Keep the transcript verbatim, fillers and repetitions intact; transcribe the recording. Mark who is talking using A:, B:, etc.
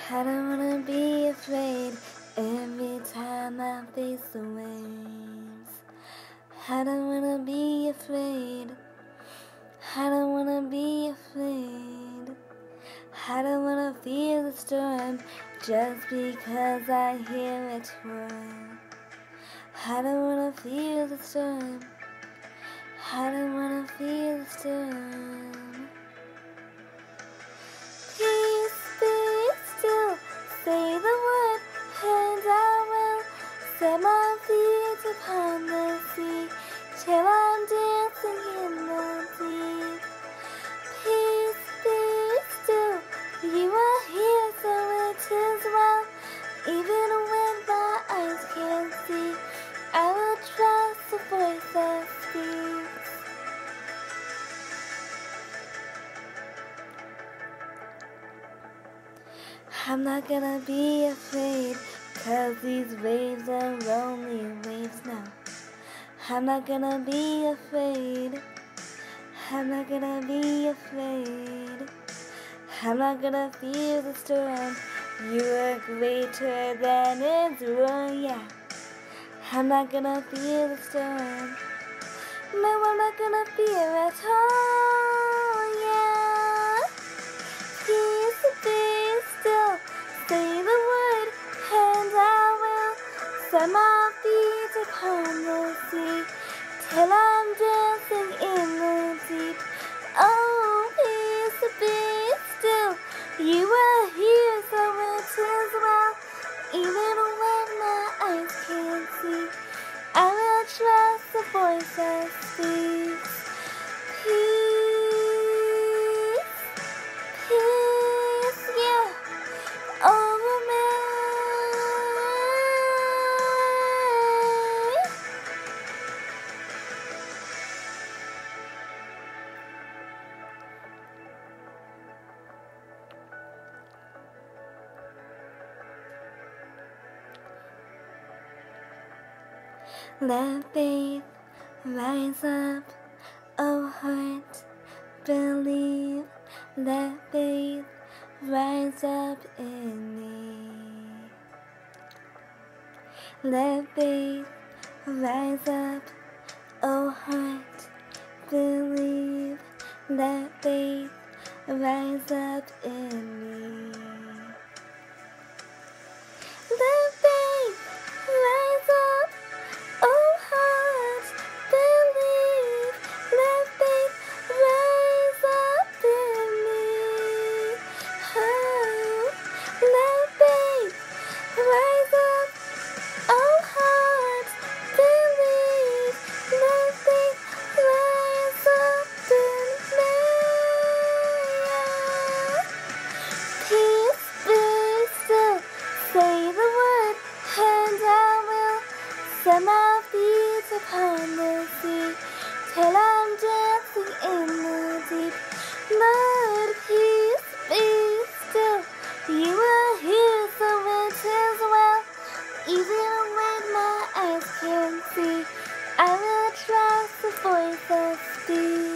A: I don't wanna be afraid every time I face the waves. I don't wanna be afraid. I don't wanna be afraid. I don't wanna feel the storm just because I hear it roar. I don't wanna feel the storm. I don't wanna feel the storm. Peace, be still, say the word, and I will set my feet upon the sea till I'm dancing in the deep. Peace, be still, you are here, so it is well. Even when my eyes can't see, I will trust the voice that speaks. I'm not gonna be afraid, 'cause these waves are only waves now. I'm not gonna be afraid. I'm not gonna be afraid. I'm not gonna feel the storm. You are greater than its roar, yeah. I'm not gonna feel the storm. No, I'm not gonna fear at all, yeah. Peace, be still, say the word, and I will set my feet upon the sea till I'm dancing in the deep. Oh, peace, be still, you are here, so it is well. Even when my eyes can't see, I will trust the voice that speaks. Peace, peace, yeah, over me. Let faith rise up, oh heart, believe. Let faith rise up in me. Let faith rise up, oh heart, believe. Let faith rise up in me. Let faith rise up, oh heart, believe. Let faith rise up in me. Oh, let faith rise up, oh heart, believe. Let faith rise up in me. Peace, be still, say the word, and I will set my feet upon the sea till I'm dancing in the deep. Lord, peace, be still, you are here, so it is well. Even when my eyes can't see, I will trust the voice that speaks.